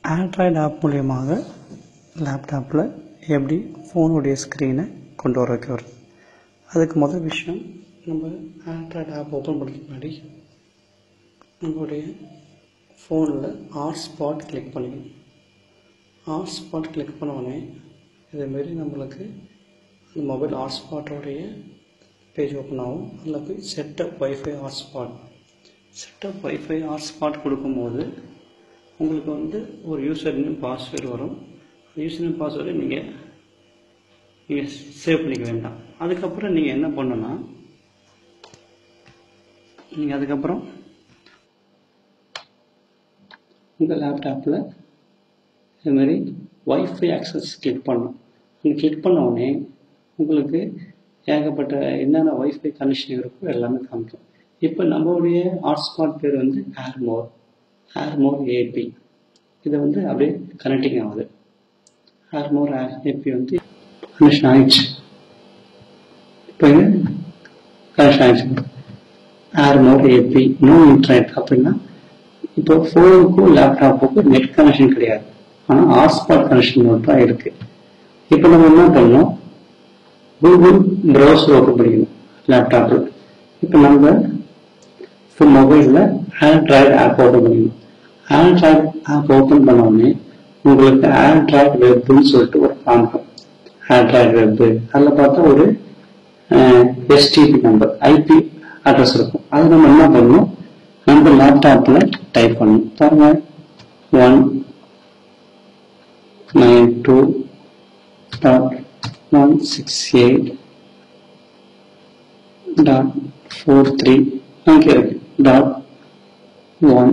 Android app மூலியமாக லேப்டாப்பில் எப்படி ஃபோனுடைய ஸ்க்ரீனை கொண்டு வர வைக்கிறது. அதுக்கு முதல் விஷயம், நம்ம ஆண்ட்ராய்டு ஆப் ஓப்பன் பண்ணுறதுக்கு முன்னாடி நம்மளுடைய ஃபோனில் ஹாட்ஸ்பாட் கிளிக் பண்ணிக்கணும். ஹாட்ஸ்பாட் கிளிக் பண்ண உடனே இதேமாரி நம்மளுக்கு அந்த மொபைல் ஹாட்ஸ்பாட்டோடைய பேஜ் ஓப்பன் ஆகும். அதில் போய் செட்டப் வைஃபை ஹாட்ஸ்பாட் கொடுக்கும்போது உங்களுக்கு ஒரு யூசர் நேம் பாஸ்வேர்டு வரும். யூசர் நேம் பாஸ்வேர்டு நீங்கள் சேவ் பண்ணிக்க வேண்டாம். அதுக்கப்புறம் நீங்கள் என்ன பண்ணணும்னா, நீங்கள் அதுக்கப்புறம் உங்கள் லேப்டாப்பில் இதுமாரி வைஃபை ஆக்சஸ் கிளிக் பண்ணணும். நீங்கள் கிளிக் பண்ண உடனே உங்களுக்கு ஏகப்பட்ட என்னென்ன வைஃபை கனெக்ஷன் இருக்கோ எல்லாமே காமிக்கும். இப்போ நம்மளுடைய ஹாட்ஸ்பாட் பேர் ஏர்மோர் ஏபி. இதை அப்படியே கனெக்டிங் ஆகுது. ஏர்மோர் ஏபி கனெக்ஷன் ஆயிடுச்சு. இப்போ கனெக்ஷன் ஆயிடுச்சு. ஏர்மோர் ஏபி நோ இன்டர்நெட் அப்படின்னா இப்போ ஃபோனுக்கும் லேப்டாப்புக்கும் நெட் கனெக்ஷன் கிடையாது, ஆனால் ஹாட்ஸ்பாட் கனெக்ஷன் மட்டும் தான் இருக்கு. இப்போ நம்ம என்ன பண்ணணும், கூகுள் ப்ரௌசர் ஓப்பன் பண்ணிக்கணும் லேப்டாப்பில். இப்போ நம்ம மொபைலில் ஆண்ட்ராய்டு ஆப் ஓப்பன் பண்ணிக்கணும். ஆண்ட்ராய்டு ஆப் ஓப்பன் பண்ண உடனே உங்களுக்கு ஆண்ட்ராய்டு வெப்னு சொல்லிட்டு ஒரு காமிக்கும். ஆண்ட்ராய்டு வெப் அதில் பார்த்தா ஒரு எஸ்டிபி நம்பர், ஐபி அட்ரஸ் இருக்கும். அது நம்ம என்ன பண்ணணும், நம்ம லேப்டாப்பில் டைப் பண்ணணும். பாருங்க, 192.168.43 அங்கே இருக்கு .1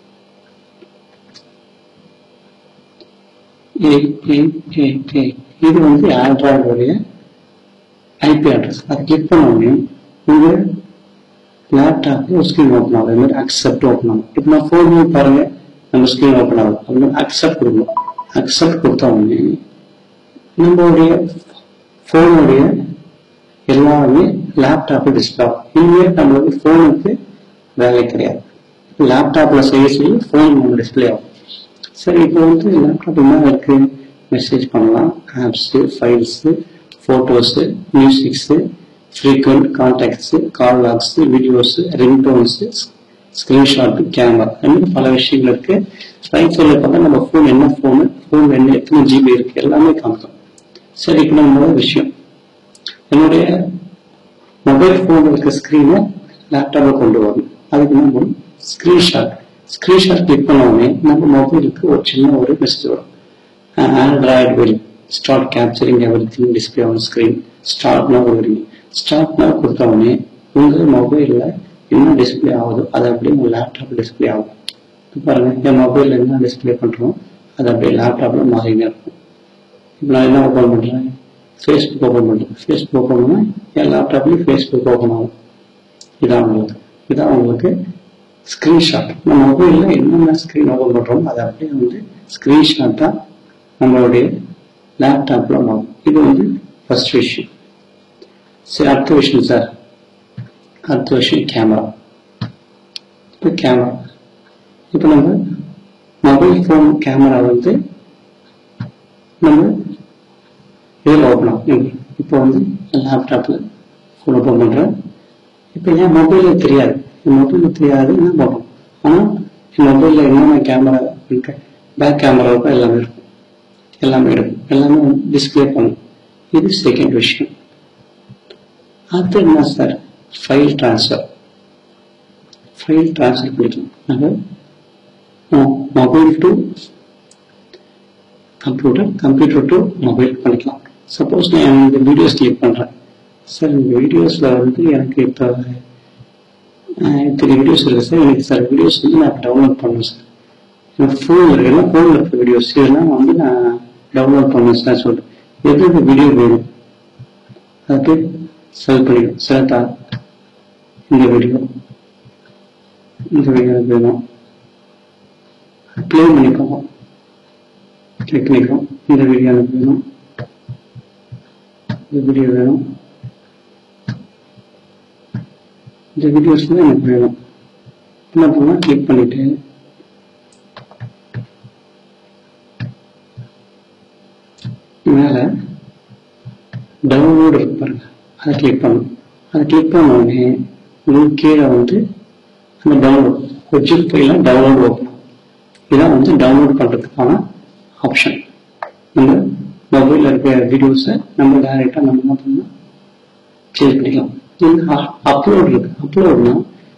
888. இது ஆண்ட்ராய்டுடைய ஐபி அட்ரஸ். அதை கிளிக் பண்ண உடனே உங்க லேப்டாப்ல ஒரு ஸ்கிரீன் ஓப்பன் ஆகும். அது மாதிரி அக்செப்ட் ஓப்பன் ஆகும். இப்போ நான் ஃபோன் பாருங்க, நம்ம ஸ்கிரீன் ஓப்பன் ஆகும். அது மாதிரி அக்செப்ட் கொடுக்கணும். அக்செப்ட் கொடுத்த உடனே நம்மளுடைய ஃபோனுடைய எல்லாமே லேப்டாப்பில் டிஸ்பிளே ஆகும். இனிமேல் நம்மளுக்கு ஃபோனுக்கு வேலை கிடையாது. லேப்டாப்பில் செய்ய ஃபோன் டிஸ்பிளே ஆகும். சரி, இப்போ லேப்டாப் என்ன இருக்கு, மெசேஜ் பண்ணலாம், apps, files, photos, musics, frequent contacts, call logs, videos, ringtones, screenshot, camera, இன்னும் பல விஷயங்கள் இருக்கு. ரைட் சைடில் பார்த்தா நம்ம ஃபோன் என்ன ஃபோன் என்ன எத்தனை ஜிபி இருக்கு எல்லாமே காமிக்கும். சரி, இப்போ நம்ம விஷயம், என்னுடைய மொபைல் ஃபோன் இருக்க ஸ்க்ரீனை லேப்டாப்பில் கொண்டு வரணும். அதுக்கு என்ன பண்ணணும், ஸ்கிரீன்ஷாட் கிளிக் பண்ண உடனே நம்ம மொபைலுக்கு ஒரு சின்ன ஒரு மெசேஜ் வரும். Android will start capturing everything display on screen. ஸ்டார்ட்னா வருவீங்க. ஸ்டார்ட்னா கொடுத்த உடனே உங்கள் மொபைலில் என்ன டிஸ்பிளே ஆகுதோ அது அப்படியே உங்கள் லேப்டாப்பில் டிஸ்பிளே ஆகும். பாருங்க, என் மொபைலில் என்ன டிஸ்பிளே பண்ணுறோம் அது அப்படியே லேப்டாப்பில் மாறினே இருக்கும். இப்போ நான் என்ன ஓப்பன் பண்ணுறேன், ஃபேஸ்புக் ஓப்பன் பண்ணுறேன். ஃபேஸ்புக் ஓப்பன் பண்ணால் என் லேப்டாப்லேயும் ஃபேஸ்புக் ஓப்பன் ஆகும். இதான் உங்களுக்கு ஸ்கிரீன்ஷாட். நம்ம மொபைலில் என்னென்ன ஸ்க்ரீன் ஓப்பன் பண்ணுறோமோ அதை அப்படியே ஸ்க்ரீன்ஷாட்டாக நம்மளுடைய லேப்டாப்பில் ஆகும். இது ஃபர்ஸ்ட் விஷயம். சரி, அடுத்த விஷயம் சார், அடுத்த விஷயம் கேமரா. இப்போ கேமரா, இப்போ நம்ம மொபைல் ஃபோன் கேமரா நம்ம இதில் ஓப்பன் ஆகும். இப்போ லேப்டாப்பில் ஃபோன் ஓப்பன் பண்ணுறேன். இப்போ என் மொபைலில் தெரியாது, என்ன பண்ணும், ஆனால் என் மொபைலில் என்னென்ன கேமரா இருக்கு, பேக் கேமரா இருக்கும், எல்லாமே இருக்கும், எல்லாமே எடுக்கும், எல்லாமே டிஸ்பிளே பண்ணும். இது செகண்ட் விஷயம். அடுத்து என்ன சார், ஃபைல் டிரான்ஸ்ஃபர் பண்ணிக்கலாம். நம்ம mobile to computer to mobile பண்ணிக்கலாம். சப்போஸ் நான் இந்த வீடியோஸ் கிளிக் பண்ணுறேன் சார், இந்த வீடியோஸில் எனக்கு இப்போ இத்தனை வீடியோஸ் இருக்குது சார், எனக்கு சில வீடியோஸ் நான் டவுன்லோட் பண்ணணும் சார், எனக்கு ஃபோனில் இருக்கு, எல்லாம் ஃபோனில் இருக்க வீடியோஸ் இதெல்லாம் நான் டவுன்லோட் பண்ணணும் சார் சொல்லிட்டு எது வீடியோ வேணும் அதுக்கு செலக்ட் பண்ணிடும். செலக்ட் ஆகும், இந்த வீடியோ எனக்கு வேணும், ப்ளே பண்ணிக்கோங்க, கிளிக் பண்ணிக்கோம். இந்த வீடியோ எனக்கு வேணும், இந்த வீடியோ வேணும், இந்த வீடியோஸ் எனக்கு வேணும். என்ன பண்ணலாம், கிளிக் பண்ணிட்டு மேலே டவுன்லோடு இருக்கு பாருங்க, அதை கிளிக் பண்ணணும். அதை கிளிக் பண்ண உடனே உங்களுக்கு கீழே வந்து அந்த டவுன்லோட் ஒரிஜினல் ஃபைல டவுன்லோட் ஓப்பன். இதான் வந்து டவுன்லோட் பண்ணுறதுக்கான ஆப்ஷன். நம்ம மொபைலில் இருக்கிற வீடியோஸை நம்ம டைரெக்டாக நம்ம என்ன பண்ணலாம், சேஞ்ச் பண்ணிக்கலாம். இது அப்லோட் இருக்கு. அப்லோட்னா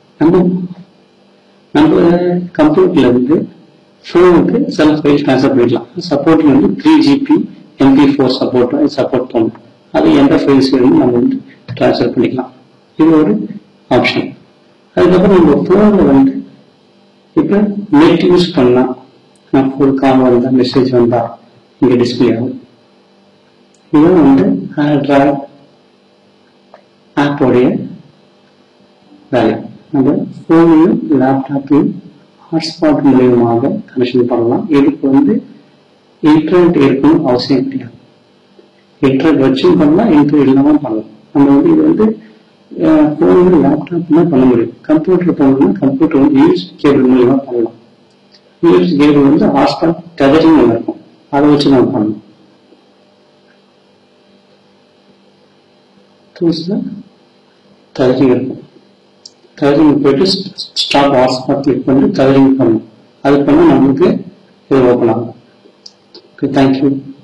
நம்ம கம்ப்யூட்டர்ல இருந்து ஃபோனுக்கு சில ஃபைல் ட்ரான்ஸ்ஃபர் பண்ணிக்கலாம். சப்போர்ட் வந்து 3GB MP4 சப்போர்ட் பண்ணும். அது எந்த ஃபைல்ஸ் வேணும் நம்ம வந்து ட்ரான்ஸ்ஃபர் பண்ணிக்கலாம். இது ஒரு ஆப்ஷன். அதுக்கப்புறம் நம்ம ஃபோனில் வந்து இப்போ நெட் யூஸ் பண்ணலாம். நான் ஃபுல் கால் வந்தா மெசேஜ் வந்தா இங்கே டிஸ்பிளே ஆகும். இதுவும் வந்து ஆண்ட்ராய்ட் ஆப்போடைய வேலை. நம்ம ஃபோனையும் லேப்டாப்பையும் ஹாட்ஸ்பாட் மூலியமாக கனெக்ஷன் பண்ணலாம். இதுக்கு வந்து இன்டர்நெட் இருக்கணும் அவசியம் கிடையாது. இன்டர்நெட் வச்சும் பண்ணலாம், இன்டர்நெட் இல்லாமல் பண்ணலாம். நம்ம வந்து இது வந்து ஃபோனு லேப்டாப்னா பண்ண முடியும். கம்ப்யூட்டர் பண்ணணும்னா கம்ப்யூட்டர் வந்து யூஎஸ்பி கேபிள் மூலியமாக பண்ணலாம். யூஎஸ்பி கேபிள் வந்து ஹாட்ஸ்பாட் டெதரிங் இருக்கும், அதை வச்சு நம்ம பண்ணலாம். டூல்ஸ்ல டெதரிங் இருக்கும். டெதரிங் போயிட்டு ஸ்டாப் ஹாட்ஸ்பாட் கிளிக் பண்ணி டெதரிங் பண்ணணும். அது பண்ணால் நம்மளுக்கு இது ஓப்பன் ஆகும். Okay, thank you.